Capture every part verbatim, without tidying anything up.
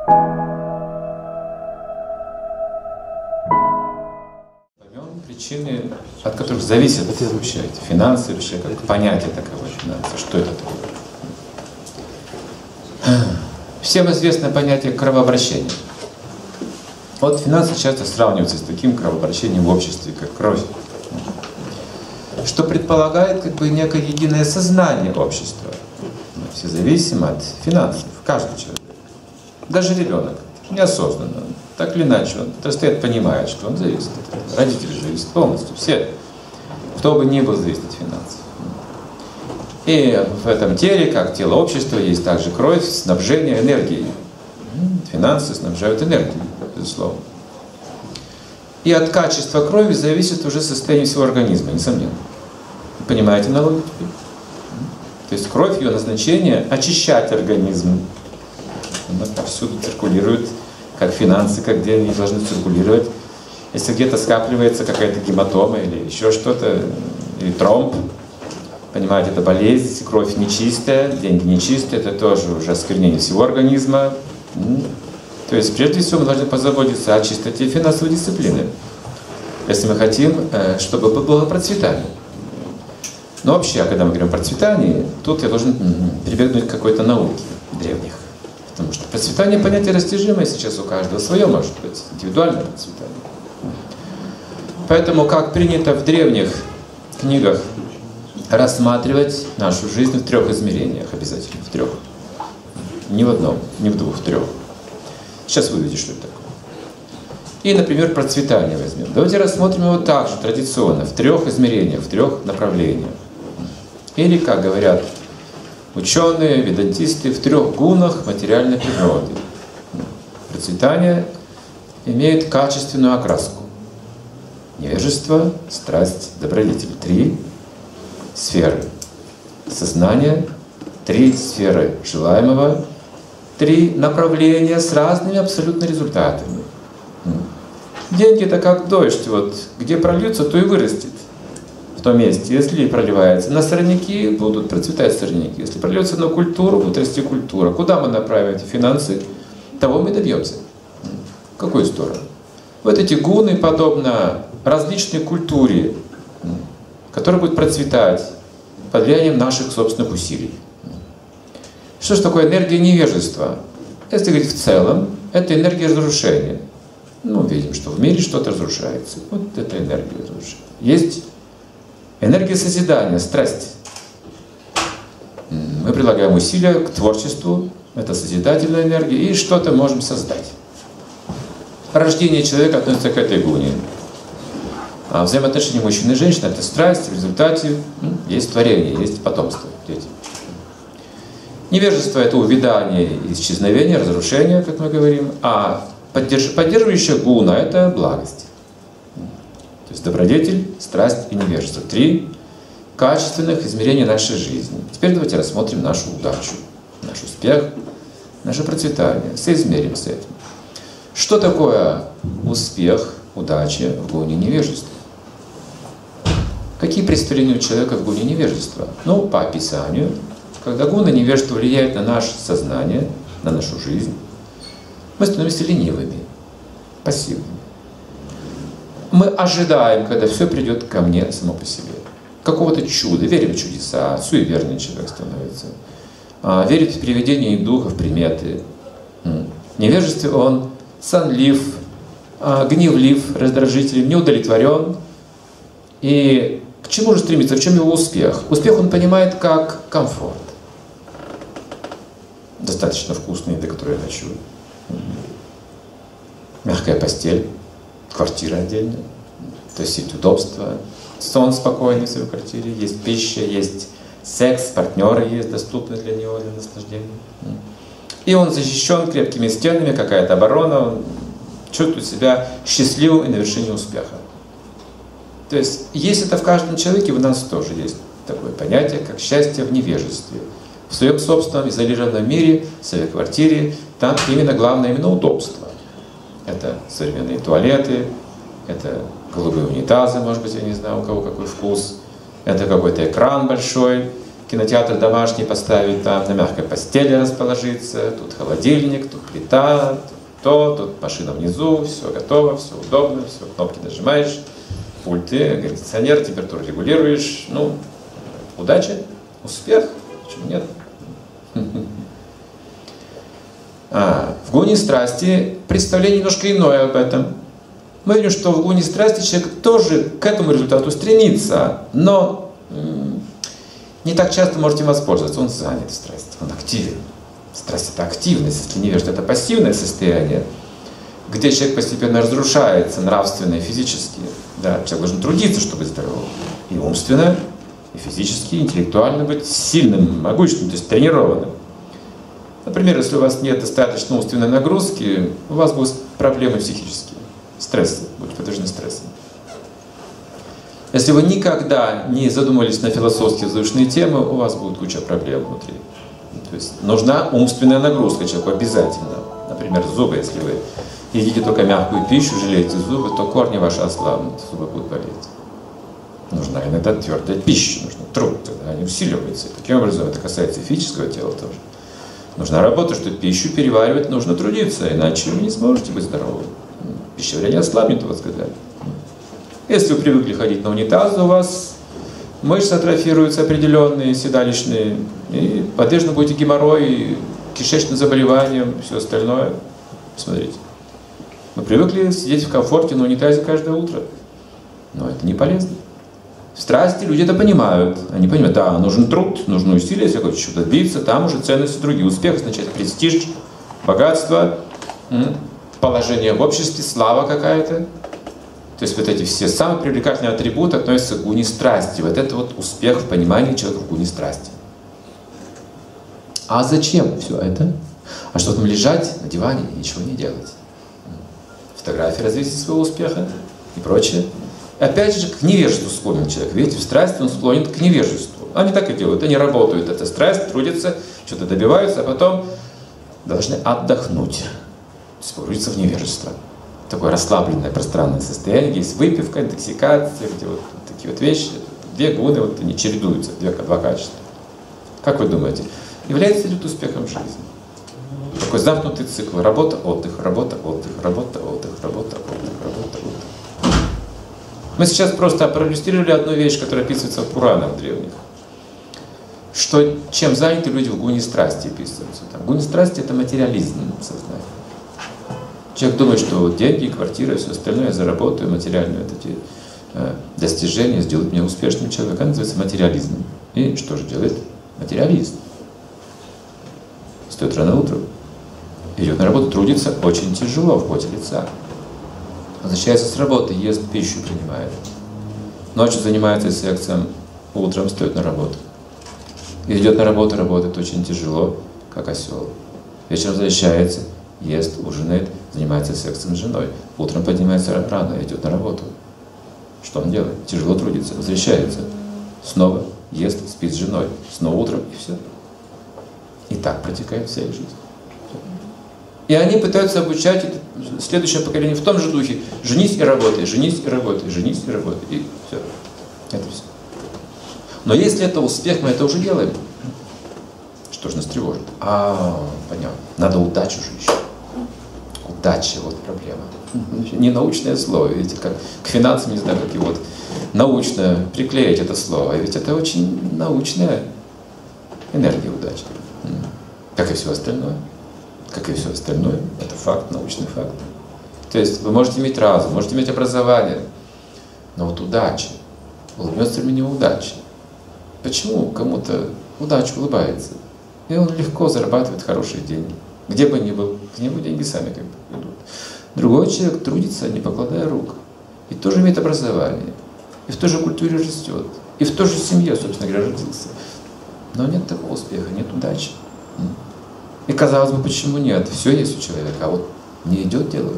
Поймем причины, от которых зависит вообще финансы, вообще как понятие таковое финансы. Что это такое? Всем известно понятие кровообращения. Вот финансы часто сравниваются с таким кровообращением в обществе, как кровь, что предполагает как бы некое единое сознание общества. Мы все зависимы от финансов, каждый человек. Даже ребенок, неосознанно, так или иначе, он постоянно понимает, что он зависит от этого. Родители зависят полностью, все, кто бы ни был, зависит от финансов. И в этом теле, как тело общества, есть также кровь, снабжение энергией. Финансы снабжают энергией, безусловно. И от качества крови зависит уже состояние всего организма, несомненно. Понимаете аналогию? То есть кровь, ее назначение — очищать организм. Она повсюду циркулирует, как финансы, как где они должны циркулировать. Если где-то скапливается какая-то гематома или еще что-то, или тромб, понимаете, это болезнь, если кровь нечистая, деньги нечистые, это тоже уже осквернение всего организма. То есть, прежде всего, мы должны позаботиться о чистоте финансовой дисциплины, если мы хотим, чтобы было процветание. Но вообще, когда мы говорим о процветании, тут я должен прибегнуть к какой-то науке древних. Потому что процветание — понятие растяжимое, сейчас у каждого свое, может быть, индивидуальное процветание. Поэтому, как принято в древних книгах, рассматривать нашу жизнь в трех измерениях обязательно, в трех. Не в одном, не в двух, в трех. Сейчас вы увидите, что это такое. И, например, процветание возьмем. Давайте рассмотрим его также традиционно, в трех измерениях, в трех направлениях. Или, как говорят ученые, ведантисты, в трех гунах материальной природы. Процветание имеет качественную окраску. Невежество, страсть, добродетель. Три сферы. Сознание, три сферы желаемого, три направления с разными абсолютно результатами. Деньги — это как дождь, вот, где прольются, то и вырастет в том месте. Если проливается на сорняки, будут процветать сорняки. Если прольется на культуру, будет расти культура. Куда мы направим эти финансы, того мы добьемся. В какую сторону? Вот эти гуны, подобно различной культуре, которая будет процветать под влиянием наших собственных усилий. Что же такое энергия невежества? Если говорить в целом, это энергия разрушения. Ну, видим, что в мире что-то разрушается. Вот это энергия разрушения. Есть энергия созидания, страсть. Мы прилагаем усилия к творчеству, это созидательная энергия, и что-то можем создать. Рождение человека относится к этой гуне. А взаимоотношения мужчины и женщины — это страсть, в результате ну, есть творение, есть потомство, дети. Невежество — это увядание, исчезновение, разрушение, как мы говорим, а поддерж... поддерживающая гуна — это благость. То есть добродетель, страсть и невежество. Три качественных измерения нашей жизни. Теперь давайте рассмотрим нашу удачу, наш успех, наше процветание, соизмерим с этим. Что такое успех, удача в гуне невежества? Какие представления у человека в гуне невежества? Ну, по описанию, когда гуна невежества влияет на наше сознание, на нашу жизнь, мы становимся ленивыми, пассивными. Мы ожидаем, когда все придет ко мне само по себе. Какого-то чуда, верим в чудеса, суеверный человек становится. Верит в привидения и духов, приметы. В невежестве он сонлив, гневлив, раздражителен, неудовлетворен. И к чему же стремится? В чем его успех? Успех он понимает как комфорт. Достаточно вкусная еда, которую я хочу. Мягкая постель, квартира отдельная. То есть есть удобства, сон спокойный в своей квартире, есть пища, есть секс, партнеры есть доступны для него, для наслаждения. И он защищен крепкими стенами, какая-то оборона, он чувствует себя счастливым и на вершине успеха. То есть есть это в каждом человеке, в нас тоже есть такое понятие, как счастье в невежестве. В своем собственном изолированном мире, в своей квартире, там именно главное именно удобство. Это современные туалеты, это голубые унитазы, может быть, я не знаю, у кого какой вкус, это какой-то экран большой, кинотеатр домашний поставить, там на мягкой постели расположиться, тут холодильник, тут плита, тут то, тут машина внизу, все готово, все удобно, все, кнопки нажимаешь, пульты, кондиционер, температуру регулируешь. Ну, удача, успех, почему нет? А, в гуне страсти представление немножко иное об этом. Мы видим, что в гуне страсти человек тоже к этому результату стремится, но не так часто может им воспользоваться. Он занят в страсти, он активен. Страсть — это активность, если невежда — это пассивное состояние, где человек постепенно разрушается нравственно и физически. Да, человек должен трудиться, чтобы быть здоровым. И умственно, и физически, и интеллектуально быть сильным, могущественным, то есть тренированным. Например, если у вас нет достаточно умственной нагрузки, у вас будут проблемы психические, стрессы, будете подвержены стрессу. Если вы никогда не задумывались на философские возвышенные темы, у вас будет куча проблем внутри. То есть нужна умственная нагрузка человеку обязательно. Например, зубы, если вы едите только мягкую пищу, жалеете зубы, то корни ваши ослабнут, зубы будут болеть. Нужна иногда твердая пища, нужен труд, тогда они усиливаются. И таким образом это касается и физического тела тоже. Нужна работа, чтобы пищу переваривать, нужно трудиться, иначе вы не сможете быть здоровым. Пищеварение ослабнет у вас когда. Если вы привыкли ходить на унитаз, у вас мышцы атрофируются определенные, седалищные, и подвержены будете геморрой, кишечным заболеваниям, все остальное. Смотрите. Мы привыкли сидеть в комфорте на унитазе каждое утро. Но это не полезно. В страсти люди это понимают. Они понимают, да, нужен труд, нужно усилие, если я хочу чего-то добиться, там уже ценности другие. Успех означает престиж, богатство, положение в обществе, слава какая-то. То есть вот эти все самые привлекательные атрибуты относятся к гуне страсти. Вот это вот успех в понимании человека в гуне страсти. А зачем все это? А чтобы там лежать на диване и ничего не делать? Фотографии развития своего успеха и прочее. И опять же к невежеству склонен человек. Видите, в страсти он склонен к невежеству. Они так и делают. Они работают. Это страсть, трудятся, что-то добиваются, а потом должны отдохнуть. То есть погрузиться в невежество. Такое расслабленное пространное состояние, где есть выпивка, интоксикация, где вот такие вот вещи, две гуны, вот они чередуются, две, два качества. Как вы думаете, является ли это успехом жизни? Такой замкнутый цикл: работа, отдых, работа, отдых, работа, отдых, работа, отдых, работа, отдых. Мы сейчас просто проиллюстрировали одну вещь, которая описывается в Пуранах древних. Что чем заняты люди в гуне страсти описываются. Там, гуне страсти — это материализм сознания. Человек думает, что деньги, квартира, все остальное я заработаю, материальные вот эти э, достижения сделают меня успешным человеком. Это называется материализм. И что же делает материалист? Встает рано утром, идет на работу, трудится очень тяжело в поте лица. Возвращается с работы, ест пищу, принимает. Ночью занимается сексом, утром встает на работу. И идет на работу, работает очень тяжело, как осел. Вечером возвращается, ест, ужинает, занимается сексом с женой. Утром поднимается рано, идет на работу. Что он делает? Тяжело трудится, возвращается. Снова ест, спит с женой. Снова утром, и все. И так протекает вся их жизнь. И они пытаются обучать следующее поколение в том же духе. Женись и работай, женись и работай, женись и работай. И все. Это все. Но если это успех, мы это уже делаем. Что же нас тревожит? А, понятно. Надо удачу же еще. Удача, вот проблема. Не научное слово, видите, как к финансам, не знаю, как и вот научно приклеить это слово. Ведь это очень научная энергия удачи. Как и все остальное. Как и все остальное. Это факт, научный факт. То есть вы можете иметь разум, можете иметь образование, но вот удача, улыбнется ли мне удача? Почему кому-то удача улыбается? И он легко зарабатывает хорошие деньги. Где бы ни был, к нему деньги сами как бы идут. Другой человек трудится, не покладая рук. И тоже имеет образование. И в той же культуре растет. И в той же семье, собственно говоря, родился. Но нет такого успеха, нет удачи. И казалось бы, почему нет? Все есть у человека, а вот не идет дело.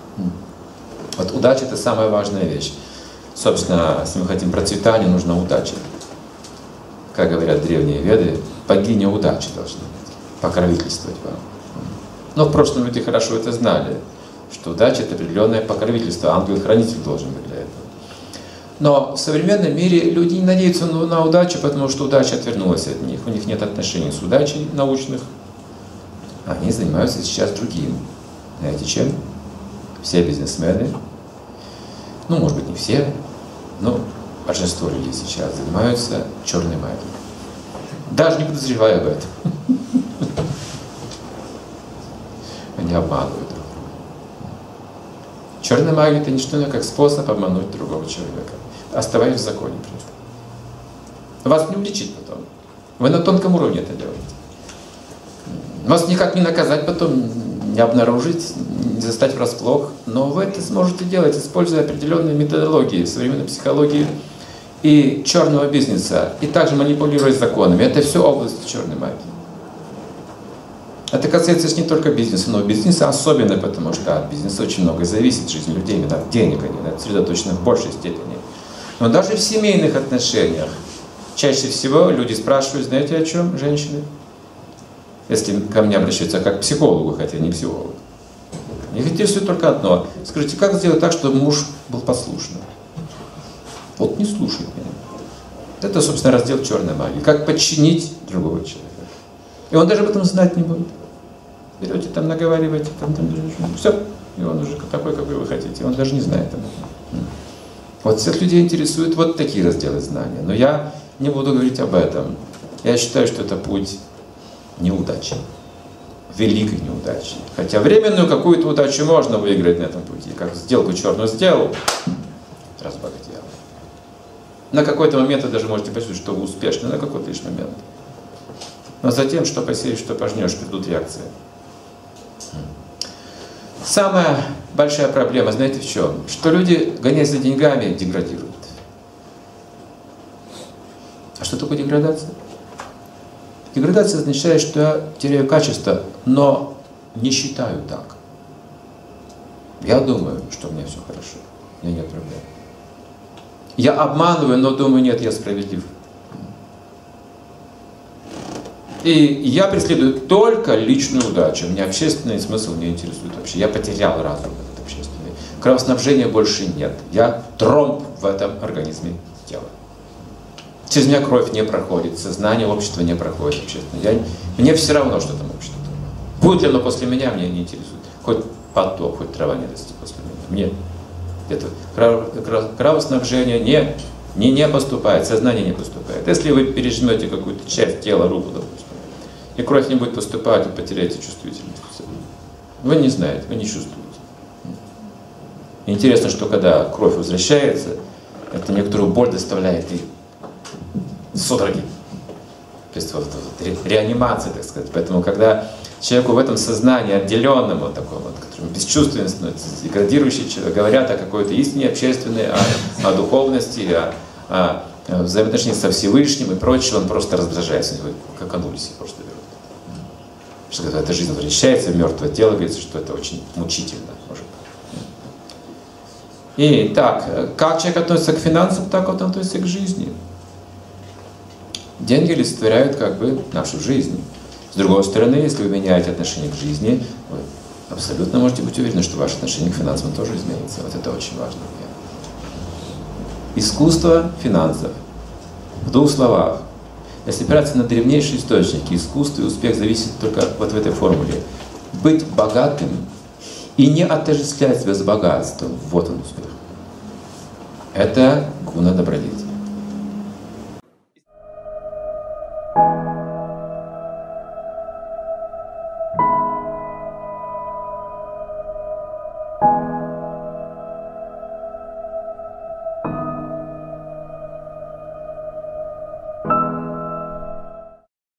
Вот удача — это самая важная вещь. Собственно, если мы хотим процветания, нужна удача. Как говорят древние веды, богиня удачи должна быть, покровительствовать вам. Но в прошлом люди хорошо это знали, что удача — это определенное покровительство, ангел-хранитель должен быть для этого. Но в современном мире люди не надеются на удачу, потому что удача отвернулась от них. У них нет отношений с удачей научных. Они занимаются сейчас другим. Знаете чем? Все бизнесмены, ну, может быть, не все, но большинство людей сейчас занимаются черной магией. Даже не подозревая об этом. Они обманывают друг друга. Черная магия — это не что иное, как способ обмануть другого человека, оставаясь в законе при этом. Вас не уличить потом. Вы на тонком уровне это делаете. Вас никак не наказать потом, не обнаружить, не застать врасплох, но вы это сможете делать, используя определенные методологии современной психологии и черного бизнеса, и также манипулируя законами. Это все область черной магии. Это касается не только бизнеса, но бизнеса особенно, потому что от бизнеса очень много зависит, жизнь людей, именно от денег они сосредоточены в большей степени. Но даже в семейных отношениях чаще всего люди спрашивают, знаете о чем, женщины? Если ко мне обращаются как к психологу, хотя не психолог. Их интересует только одно. Скажите, как сделать так, чтобы муж был послушным? Вот не слушает меня. Это, собственно, раздел черной магии. Как подчинить другого человека. И он даже об этом знать не будет. Берете там, наговариваете, там, там, все. И он уже такой, какой вы хотите. Он даже не знает об этом. Вот всех людей интересуют вот такие разделы знания. Но я не буду говорить об этом. Я считаю, что это путь неудачи, великой неудачи. Хотя временную какую-то удачу можно выиграть на этом пути. Как сделку черную сделал, разбогател. На какой-то момент вы даже можете почувствовать, что вы успешны, на какой-то лишь момент. Но затем, что посеешь, что пожнешь, придут реакции. Самая большая проблема, знаете в чем? Что люди, гоняясь за деньгами, деградируют. А что такое деградация? Деградация означает, что я теряю качество, но не считаю так. Я думаю, что у меня все хорошо, у меня нет проблем. Я обманываю, но думаю, нет, я справедлив. И я преследую только личную удачу. Меня общественный смысл не интересует вообще. Я потерял разум этот общественный. Кровоснабжения больше нет. Я тромб в этом организме тела. Через меня кровь не проходит, сознание общества не проходит общественно. Я, мне все равно, что там общество. Будет ли оно после меня, меня не интересует. Хоть поток, хоть трава не растет после меня. Мне это кровоснабжение не, не, не поступает, сознание не поступает. Если вы пережмете какую-то часть тела, руку, допустим, и кровь не будет поступать, вы потеряете чувствительность. Вы не знаете, вы не чувствуете. Интересно, что когда кровь возвращается, это некоторую боль доставляет и судороги. То есть вот, вот, ре, реанимация, так сказать. Поэтому, когда человеку в этом сознании, отделенном, вот таком вот, которым бесчувственный становится, деградирующий человек, говорят о какой-то истине общественной, о, о духовности, о, о, о взаимоотношениях со Всевышним и прочее, он просто раздражается, как анульсии просто берут. Что когда эта жизнь возвращается в мертвое тело, говорится, что это очень мучительно, может быть. И так, как человек относится к финансам, так он относится к жизни. Деньги олицетворяют как бы нашу жизнь. С другой стороны, если вы меняете отношение к жизни, вы абсолютно можете быть уверены, что ваше отношение к финансам тоже изменится. Вот это очень важно. Искусство финансов. В двух словах. Если опираться на древнейшие источники, искусство и успех зависит только вот в этой формуле. Быть богатым и не отождествлять себя с богатством. Вот он успех. Это гуна добродетели. you